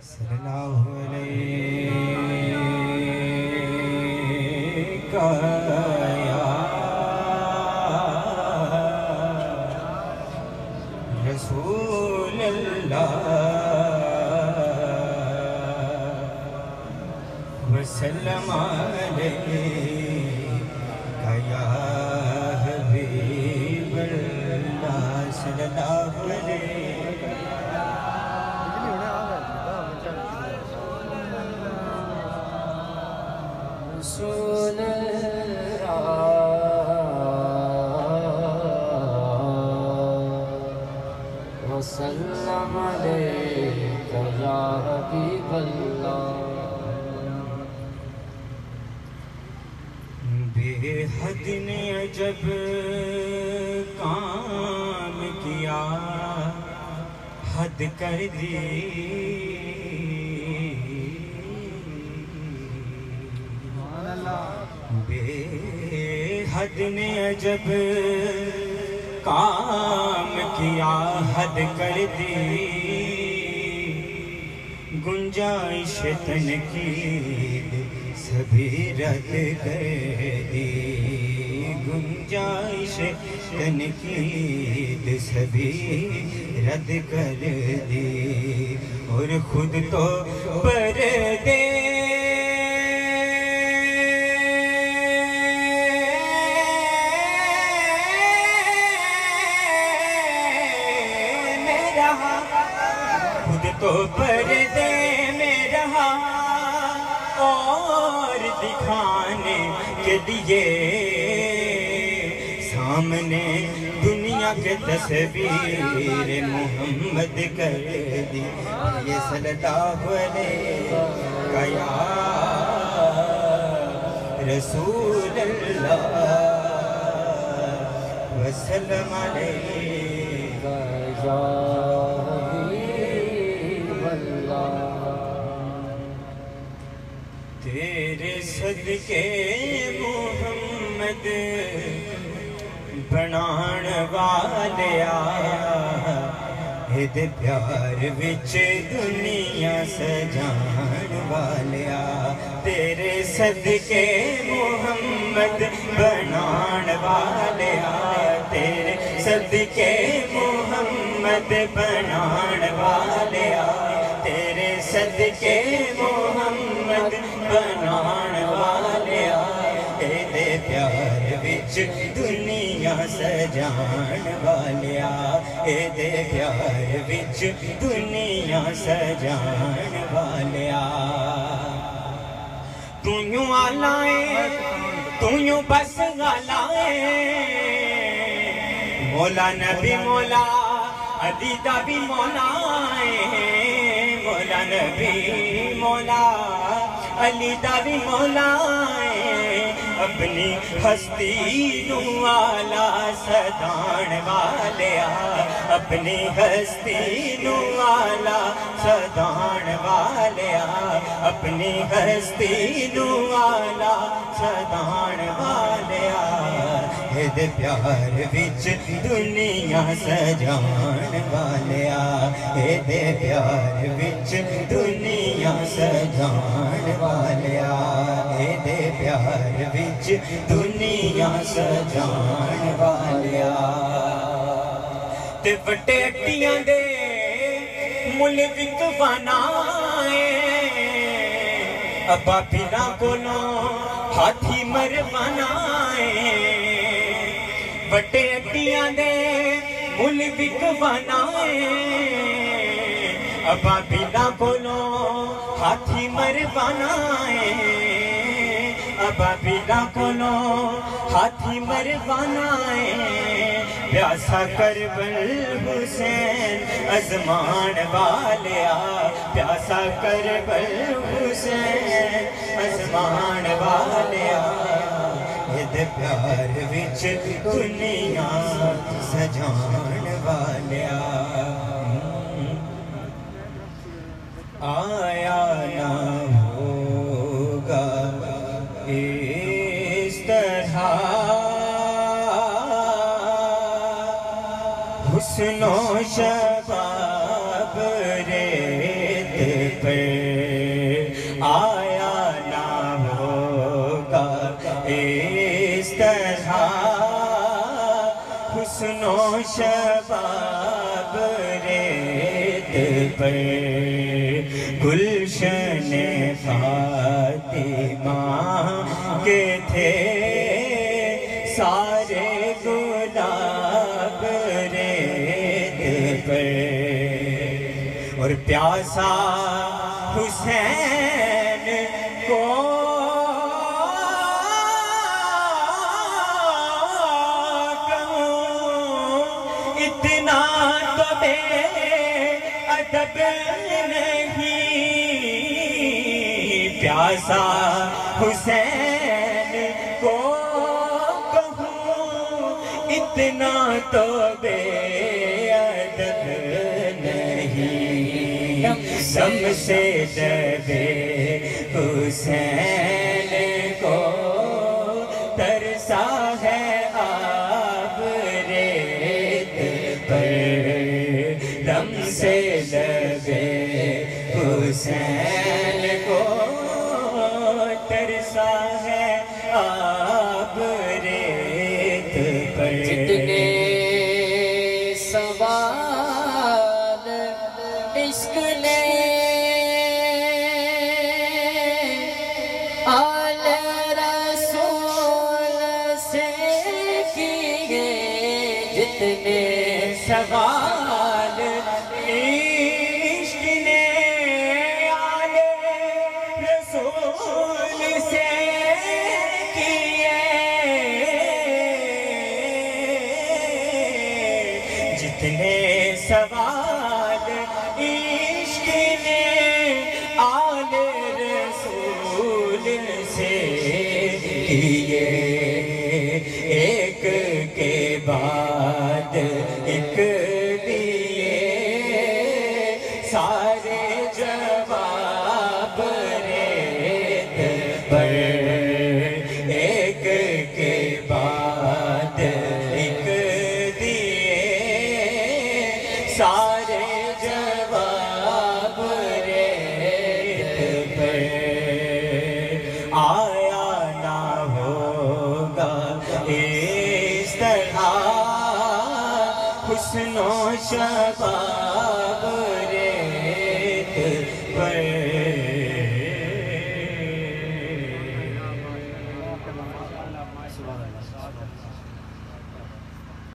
صلی اللہ علیہ یا رسول اللہ وسلم علیہ یا حبیب اللہ صلی اللہ علیہ رسول اللہ وسلم علیک یا حبیب اللہ بے حد نے عجب کام کیا حد کر دی بے حد نے عجب کام کیا حد کر دی گنجائش تنقید سبھی رد کر دی گنجائش تنقید سبھی رد کر دی اور خود تو پردے خود تو پردے میں رہا اور دکھانے کے لیے سامنے دنیا کے تصویر محمد کر دی یہ صلی اللہ علیہ یا رسول اللہ وسلم علیہ یا تیرے صدقے محمد بنان والیا ہدے پیار وچ دنیا سجان والیا تیرے صدقے محمد بنان والیا تیرے صدقے محمد بنان والیا تیرے صدقے محمد بنان والیا دے پیار وچ دنیا سجان والیا دے پیار وچ دنیا سجان والیا تو یوں آلائے تو یوں بس غالائے مولا نبی مولا علی دا بھی مولا مولا نبی مولا علی دا بھی مولا اپنی ہستی نو آلہ سدان والیا اپنی ہستی نو آلہ سدان والیا اپنی ہستی نو آلہ سدان والیا دے پیار وچ دنیا سجان والیا دے پیار وچ دنیا سجان والیا دے پیار وچ دنیا سجان والیا تے وٹے اٹیاں دے مل وکوانا ابا پیرا کولوں ہاتھی مروانا وٹے اٹیاں دے مل وکوانا ابا پیرا کولوں ہاتھی مروانا ابا پیرا کولوں ہاتھی مروانا پیاسا کربل حسین ازمان والیا پیاسا کربل حسین ازمان والیا دے پیار وچ دنیا سجان والیا آیا نہ ہوگا اس طرح حسن و شباب ریت پر حسن و شباب ریت پر گلشن فاطمہ کے تھے سارے گلاب ریت پر اور پیاسا حسین کو اتنا تو بے ادب نہیں پیاسا حسین کو کہوں اتنا تو بے ادب نہیں سم سے دبے حسین کو ترسا ہے آب ریت پر دم سے دبے حسین کو ترسا ہے آب ریت پر جتنے سوال عشق نے آل رسول سے کیے جتنے سوال عشق نے آل رسول سے کیے جتنے سوال عشق نے آل رسول سے کیے ایک کے بعد ایک دیے سارے جواب ریت پر ایک کے بعد ایک دیے سارے جواب ریت پر آیا نہ ہوگا اس طرح حسن و شباب ریت پر